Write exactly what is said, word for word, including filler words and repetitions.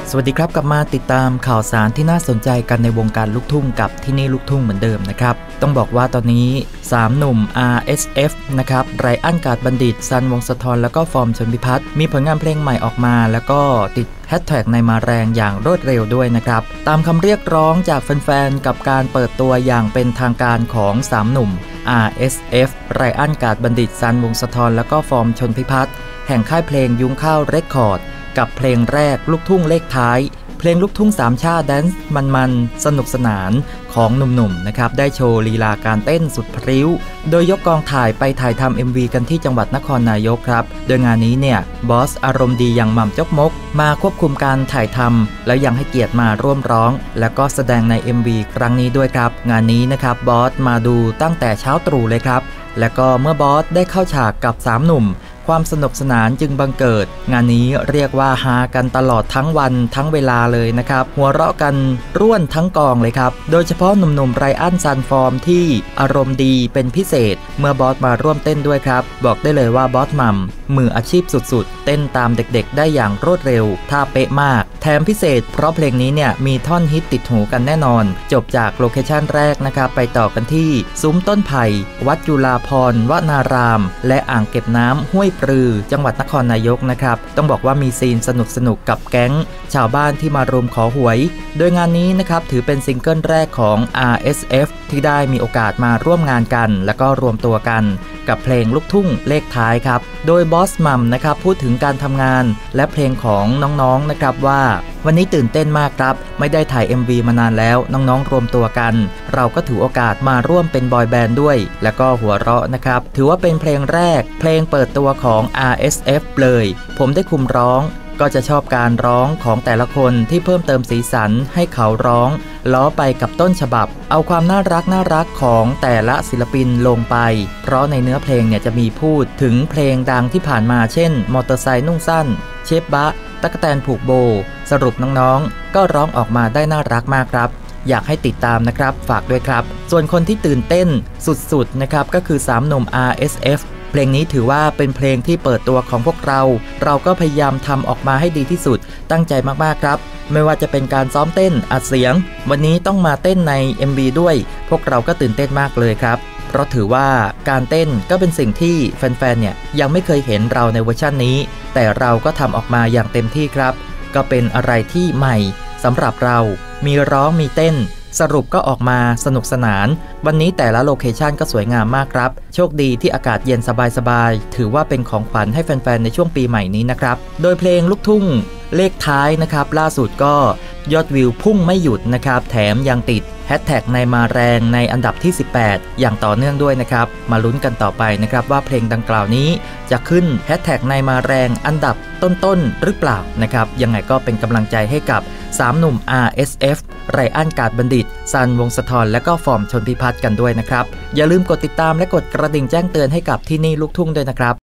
สวัสดีครับกลับมาติดตามข่าวสารที่น่าสนใจกันในวงการลูกทุ่งกับที่นี่ลูกทุ่งเหมือนเดิมนะครับต้องบอกว่าตอนนี้สามหนุ่ม อาร์ เอส เอฟ นะครับไรอันกาดบัณฑิตซันวงศ์สะทรแล้วก็ฟอร์มชลพิพัฒน์มีผลงานเพลงใหม่ออกมาแล้วก็ติดแฮชแท็กในมาแรงอย่างรวดเร็วด้วยนะครับตามคำเรียกร้องจากแฟนๆกับการเปิดตัวอย่างเป็นทางการของสามหนุ่ม อาร์ เอส เอฟ ไรอันกาดบัณฑิตซันวงศ์สะทรแล้วก็ฟอร์มชลพิพัฒน์แห่งค่ายเพลงยุ้งข้าวเรคคอร์ดกับเพลงแรกลูกทุ่งเลขท้ายเพลงลูกทุ่งสามชาติแดนซ์มันๆสนุกสนานของหนุ่มๆนะครับได้โชว์ลีลาการเต้นสุดพริ้วโดยยกกองถ่ายไปถ่ายทำ เอ็ม วี กันที่จังหวัดนครนายกครับโดยงานนี้เนี่ยบอสอารมณ์ดีอย่างหม่ำจกมกมาควบคุมการถ่ายทำแล้วยังให้เกียรติมาร่วมร้องแล้วก็แสดงใน เอ็ม วี ครั้งนี้ด้วยครับงานนี้นะครับบอสมาดูตั้งแต่เช้าตรู่เลยครับและก็เมื่อบอสได้เข้าฉากกับสามหนุ่มความสนุกสนานจึงบังเกิดงานนี้เรียกว่าฮากันตลอดทั้งวันทั้งเวลาเลยนะครับหัวเราะกันร่วนทั้งกองเลยครับโดยเฉพาะหนุ่มๆไรอันซันฟอร์มที่อารมณ์ดีเป็นพิเศษเมื่อบอสมาร่วมเต้นด้วยครับบอกได้เลยว่าบอสมัมมืออาชีพสุดๆเต้นตามเด็กๆได้อย่างรวดเร็วท่าเป๊ะมากแถมพิเศษเพราะเพลงนี้เนี่ยมีท่อนฮิตติดหูกันแน่นอนจบจากโลเคชั่นแรกนะครับไปต่อกันที่ซุ้มต้นไผ่วัดจุฬาภรณ์วนารามและอ่างเก็บน้ำห้วยปรือจังหวัดนครนายกนะครับต้องบอกว่ามีซีนสนุกสนุกกับแก๊งชาวบ้านที่มารวมขอหวยโดยงานนี้นะครับถือเป็นซิงเกิลแรกของ อาร์ เอส เอฟ ที่ได้มีโอกาสมาร่วมงานกันแล้วก็รวมตัวกันกับเพลงลูกทุ่งเลขท้ายครับโดยบอสมัมนะครับพูดถึงการทำงานและเพลงของน้องๆนะครับว่าวันนี้ตื่นเต้นมากครับไม่ได้ถ่าย เอ็ม วี มานานแล้วน้องๆรวมตัวกันเราก็ถือโอกาสมาร่วมเป็นบอยแบนด์ด้วยแล้วก็หัวเราะนะครับถือว่าเป็นเพลงแรกเพลงเปิดตัวของ อาร์ เอส เอฟ เลยผมได้คุมร้องก็จะชอบการร้องของแต่ละคนที่เพิ่มเติมสีสันให้เขาร้องล้อไปกับต้นฉบับเอาความน่ารักน่ารักของแต่ละศิลปินลงไปเพราะในเนื้อเพลงเนี่ยจะมีพูดถึงเพลงดังที่ผ่านมาเช่นมอเตอร์ไซค์นุ่งสั้นเชฟบะตั๊กแตนผูกโบสรุปน้องๆก็ร้องออกมาได้น่ารักมากครับอยากให้ติดตามนะครับฝากด้วยครับส่วนคนที่ตื่นเต้นสุดๆนะครับก็คือสามหนุ่ม อาร์ เอส เอฟเพลงนี้ถือว่าเป็นเพลงที่เปิดตัวของพวกเราเราก็พยายามทำออกมาให้ดีที่สุดตั้งใจมากๆครับไม่ว่าจะเป็นการซ้อมเต้นอัดเสียงวันนี้ต้องมาเต้นใน เอ็ม วี ด้วยพวกเราก็ตื่นเต้นมากเลยครับเพราะถือว่าการเต้นก็เป็นสิ่งที่แฟนๆเนี่ยยังไม่เคยเห็นเราในเวอร์ชันนี้แต่เราก็ทำออกมาอย่างเต็มที่ครับก็เป็นอะไรที่ใหม่สำหรับเรามีร้องมีเต้นสรุปก็ออกมาสนุกสนานวันนี้แต่ละโลเคชั่นก็สวยงามมากครับโชคดีที่อากาศเย็นสบายๆถือว่าเป็นของขวัญให้แฟนๆในช่วงปีใหม่นี้นะครับโดยเพลงลูกทุ่งเลขท้ายนะครับล่าสุดก็ยอดวิวพุ่งไม่หยุดนะครับแถมยังติดแฮชแท็กในมาแรงในอันดับที่สิบแปดอย่างต่อเนื่องด้วยนะครับมาลุ้นกันต่อไปนะครับว่าเพลงดังกล่าวนี้จะขึ้นแฮชแท็กในมาแรงอันดับต้นๆหรือเปล่านะครับยังไงก็เป็นกำลังใจให้กับสามหนุ่ม อาร์ เอส เอฟ ไรอันกาดบัณฑิตซันวงศ์สะทรและก็ฟอร์มชลพิพัฒน์กันด้วยนะครับอย่าลืมกดติดตามและกดกระดิ่งแจ้งเตือนให้กับที่นี่ลูกทุ่งด้วยนะครับ